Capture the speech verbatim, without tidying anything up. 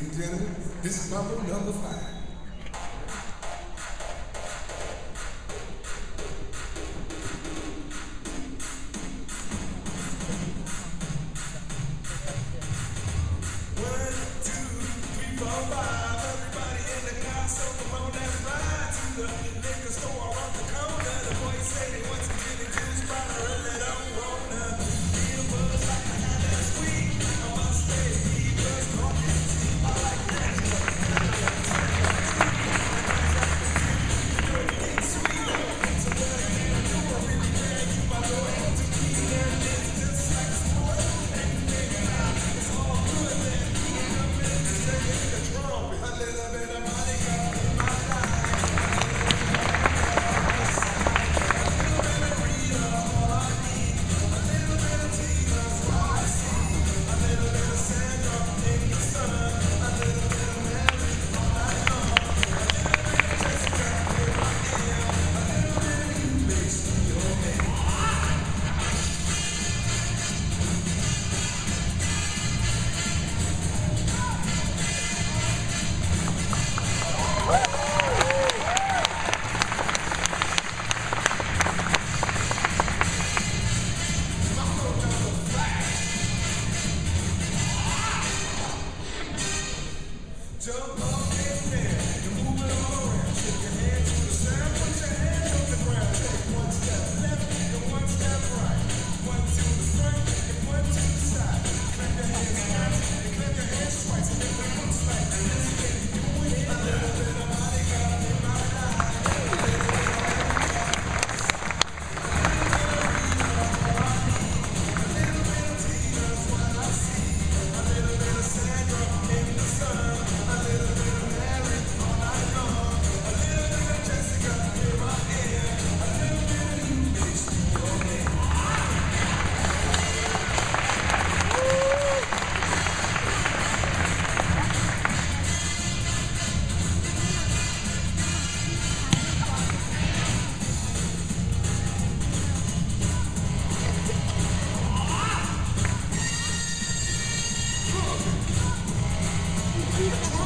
ladies and gentlemen. This is Mambo number five. One, two, three, four, five. Everybody in the car, so come on, let's ride to the liquor store around the corner. The boys say they want some gin and juice, but I really don't wanna. Feel buzz like I got that sweet. I must stay deep, cause coffee and tea, I like that. Jump up in there, and move it all around. Shake your hand to the sound, put your hand on the ground. Take one step left and one step right. One to the front and one to the side. Clap your hands once and clap your hands twice. And make it look like this, baby, you win. A little bit of money got in my life. A little bit of a little bit of tea, that's what I see. A little bit of Sandra in the sun. A little bit of Mary all night long. A little bit of Jessica, here I am. A little bit of you makes me your man. Look.